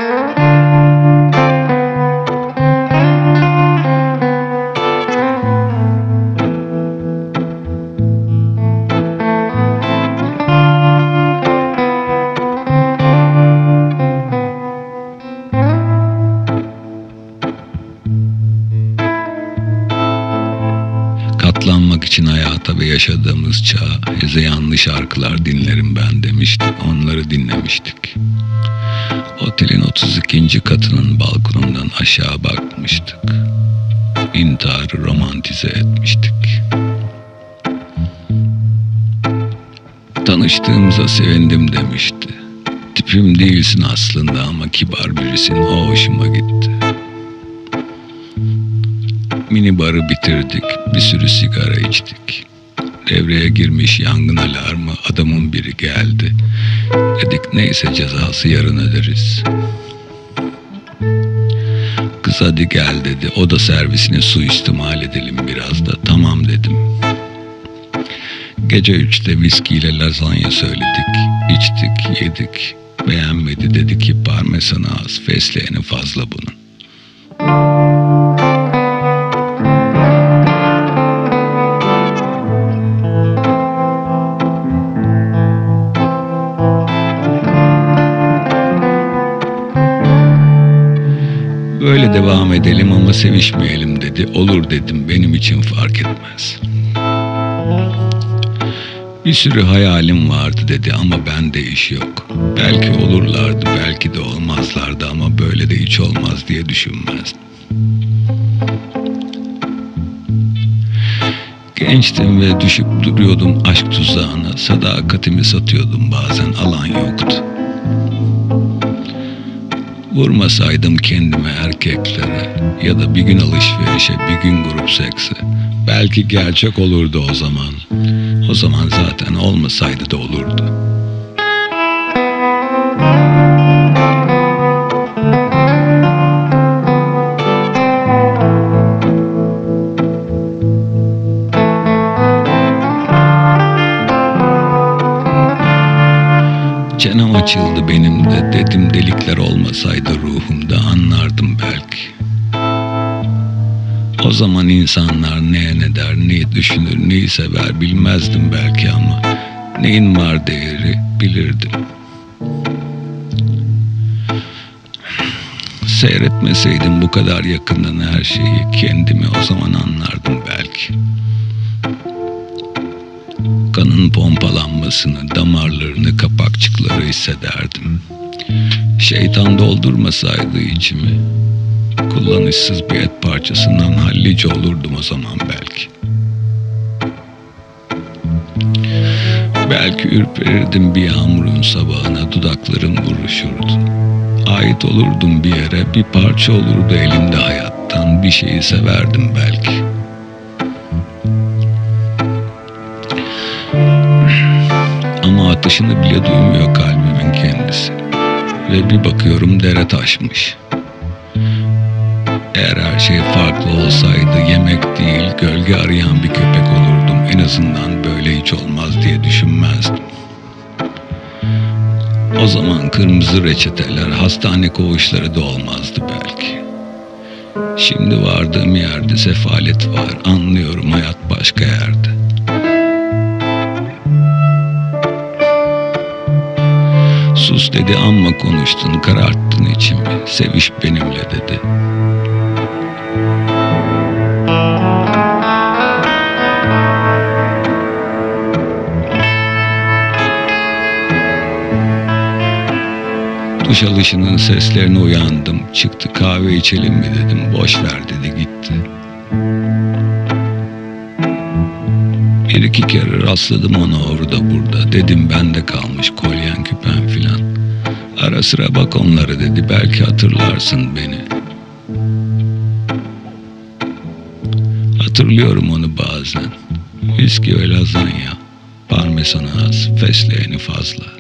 Katlanmak için hayata ve yaşadığımız çağa hezeyanlı şarkılar dinlerim ben demişti. Onları dinlemiştik. Otelin 32. katının balkonundan aşağı bakmıştık. İntiharı romantize etmiştik. Tanıştığımıza sevindim demişti. Tipim değilsin aslında ama kibar birisin, o hoşuma gitti. Mini barı bitirdik, bir sürü sigara içtik. Devreye girmiş yangın alarmı, adamın biri geldi. Dedik neyse cezası yarın öderiz. Kız hadi gel dedi, oda servisini suistimal edelim biraz da. Tamam dedim. Gece 3'te viskiyle lazanya söyledik, içtik, yedik. Beğenmedi, dedi ki parmesanı az, fesleğeni fazla bunun. Böyle devam edelim ama sevişmeyelim dedi. Olur dedim, benim için fark etmez. Bir sürü hayalim vardı dedi ama bende iş yok. Belki olurlardı, belki de olmazlardı ama böyle de hiç olmaz diye düşünmezdim. Gençtim ve düşüp duruyordum aşk tuzağına. Sadakatimi satıyordum bazen, alan yoktu. Vurmasaydım kendime erkeklere ya da bir gün alışverişe, bir gün grup sekse, belki gerçek olurdu o zaman. O zaman zaten olmasaydı da olurdu. Çenem açıldı benim de, dedim delikler olmasaydı ruhumda anlardım belki. O zaman insanlar neye ne der, neyi düşünür, neyi sever bilmezdim belki ama neyin var değeri bilirdim. Seyretmeseydim bu kadar yakından her şeyi, kendimi o zaman anlardım belki. Kanın pompalanmasını, damarlarını, kapakçıkları hissederdim. Şeytan doldurmasaydı içimi, kullanışsız bir et parçasından hallice olurdum o zaman belki. Belki ürperirdim bir yağmurun sabahına, dudaklarım buruşurdu. Ait olurdum bir yere, bir parça olurdu elimde hayattan, bir şeyi severdim belki. Ama atışını bile duymuyor kalbimin kendisi. Ve bir bakıyorum dere taşmış. Eğer her şey farklı olsaydı yemek değil gölge arayan bir köpek olurdum. En azından böyle hiç olmaz diye düşünmezdim. O zaman kırmızı reçeteler, hastane koğuşları da olmazdı belki. Şimdi vardığım yerde sefalet var. Anlıyorum, hayat başka yerde. Sus dedi, amma konuştun, kararttın içimi. Seviş benimle dedi. Duş alışının seslerine uyandım. Çıktı, kahve içelim mi dedim. Boş ver dedi, gitti. Bir iki kere rastladım ona orada burada. Dedim bende kalmış kolyen, küpen filan. Ara sıra bak onlara dedi. Belki hatırlarsın beni. Hatırlıyorum onu bazen. Viski ve lazanya. Parmesanı az, fesleğeni fazla.